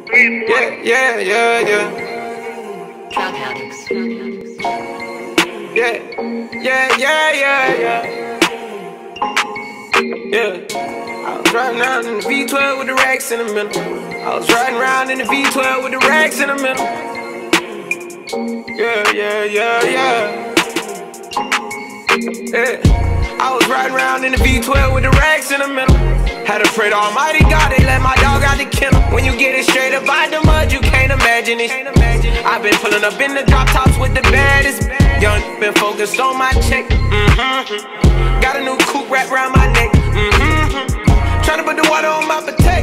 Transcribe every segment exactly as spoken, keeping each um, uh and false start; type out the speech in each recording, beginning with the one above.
Yeah, yeah, yeah, yeah. Drug addicts. Yeah, yeah, yeah, yeah, yeah. Yeah. I was riding around in the V twelve with the racks in the middle. I was riding around in the V twelve with the racks in the middle. Yeah, yeah, yeah, yeah. Yeah. I was riding around in the V twelve with the racks in the middle. Had to pray to Almighty God, they let my dog out the kennel. When you get it straight up out the mud, you can't imagine it. I've been pulling up in the drop tops with the baddest. Young, been focused on my check. Mm-hmm. Got a new coupe wrapped around my neck. Mm-hmm. Tryna put the water on my potato.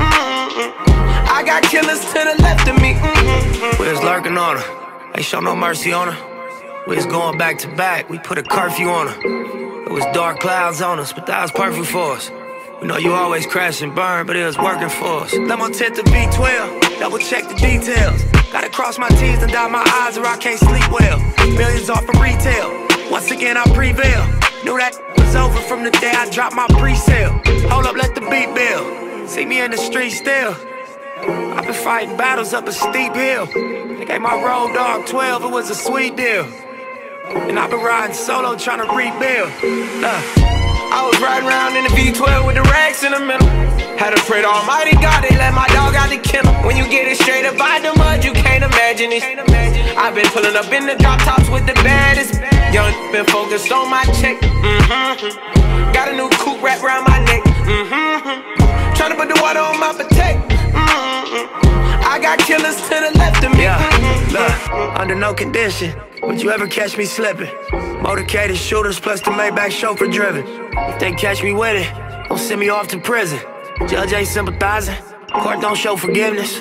Mm-hmm. I got killers to the left of me. Mm-hmm. We was lurking on her, ain't show no mercy on her. We was going back to back, we put a curfew on her. It was dark clouds on us, but that was perfect for us. We know you always crash and burn, but it was working for us. Lemo tip the V twelve, double check the details. Gotta cross my T's and dot my I's or I can't sleep well. Millions off from retail, once again I prevail. Knew that was over from the day I dropped my pre-sale. Hold up, let the beat build. See me in the street still. I've been fighting battles up a steep hill. They gave my road dog twelve, it was a sweet deal. And I've been riding solo trying to rebuild. uh. I was riding around in the V twelve with the racks in the middle. Had to pray to Almighty God, they let my dog out the kennel. When you get it straight up out the mud, you can't imagine it. I've been pulling up in the drop tops with the baddest. Young, been focused on my check. Mm-hmm. Got a new coupe wrapped around my neck. Mm-hmm. Tryna put the water on my potato. Mm-hmm. I got killers to the left of me. Yeah, mm-hmm. look, under no condition would you ever catch me slipping. Motorcaded shooters plus the Maybach chauffeur driven. If they catch me with it, don't send me off to prison. Judge ain't sympathizing, court don't show forgiveness.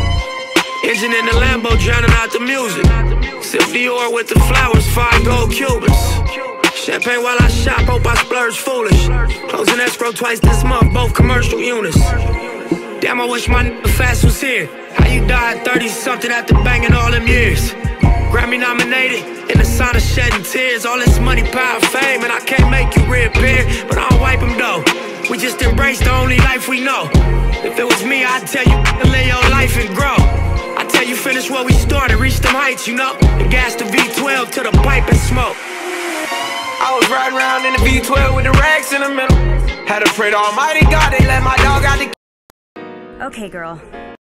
Engine in the Lambo drowning out the music. Sip Dior with the flowers, five gold Cubans. Champagne while I shop, hope I splurge foolish. Closing escrow twice this month, both commercial units. Damn, I wish my nigga Fast was here. How you died thirty something after banging all them years? Grammy nominated, in the sign of shedding tears. All this money, power, fame, and I can't make you reappear. But I don't wipe them though, we just embrace the only life we know. If it was me, I'd tell you to live your life and grow. I tell you finish where we started, reach them heights, you know. And gas the V twelve to the pipe and smoke. I was riding around in the V twelve with the racks in the middle. Had to pray to Almighty God, they let my dog out the. Okay, girl.